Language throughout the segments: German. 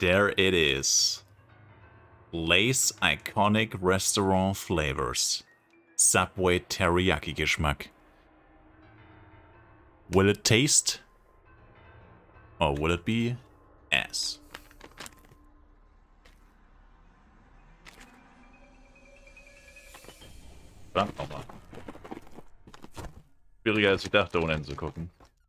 there it is. Lay's Iconic Restaurant Flavors. Subway Teriyaki Geschmack. Will it taste? Or will it be ass? Verdammt nochmal. Schwieriger als ich dachte, ohne hinzugucken.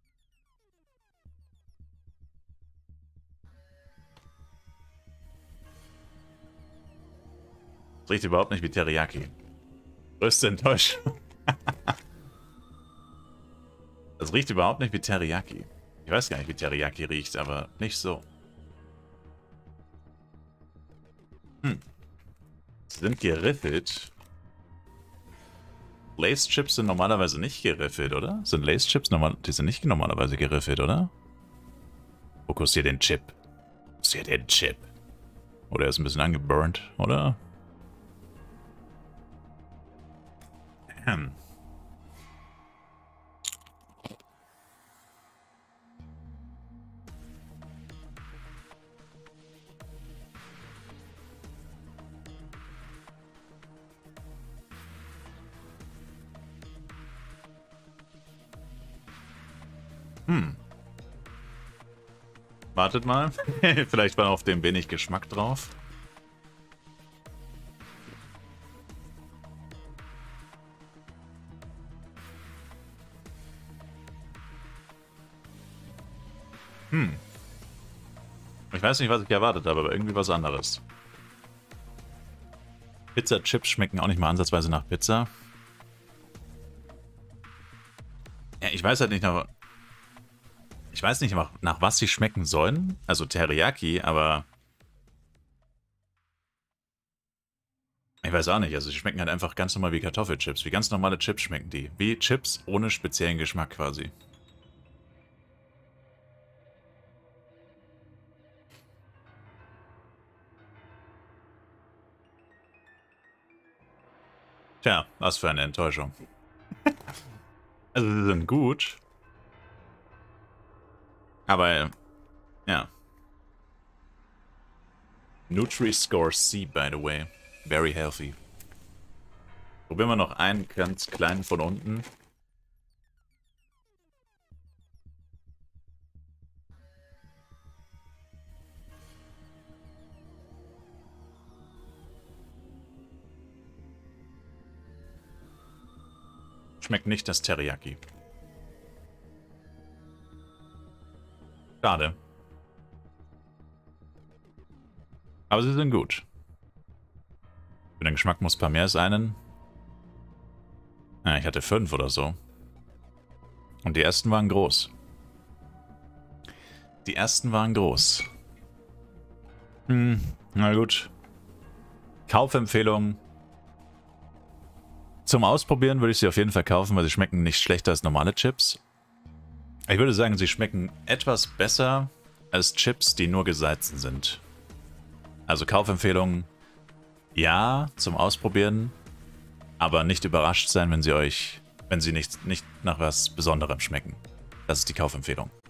Das riecht überhaupt nicht wie Teriyaki. Größte Enttäuschung. Das riecht überhaupt nicht wie Teriyaki. Ich weiß gar nicht, wie Teriyaki riecht, aber nicht so. Sie sind geriffelt. Lay's Chips sind normalerweise nicht geriffelt, oder? Sind Lay's Chips die sind nicht normalerweise geriffelt, oder? Fokussier den Chip. Fokussier den Chip. Oder er ist ein bisschen angeburnt, oder? Wartet mal. Vielleicht war auf dem wenig Geschmack drauf. Ich weiß nicht, was ich erwartet habe, aber irgendwie was anderes. Pizza-Chips schmecken auch nicht mal ansatzweise nach Pizza. Ja, ich weiß halt nicht nach... Ich weiß nicht, nach was sie schmecken sollen. Also Teriyaki, aber... Ich weiß auch nicht. Also sie schmecken halt einfach ganz normal wie Kartoffelchips. Wie ganz normale Chips schmecken die. Wie Chips ohne speziellen Geschmack quasi. Tja, was für eine Enttäuschung. Also sie sind gut. Aber, ja. Nutri-Score C, by the way. Very healthy. Probieren wir noch einen ganz kleinen von unten. Schmeckt nicht das Teriyaki. Schade. Aber sie sind gut. Für den Geschmack muss ein paar mehr sein. Ja, ich hatte 5 oder so. Und die ersten waren groß. Die ersten waren groß. Na gut. Kaufempfehlung. Zum Ausprobieren würde ich sie auf jeden Fall kaufen, weil sie schmecken nicht schlechter als normale Chips. Ich würde sagen, sie schmecken etwas besser als Chips, die nur gesalzen sind. Also Kaufempfehlung, ja, zum Ausprobieren, aber nicht überrascht sein, wenn sie nicht nach was Besonderem schmecken. Das ist die Kaufempfehlung.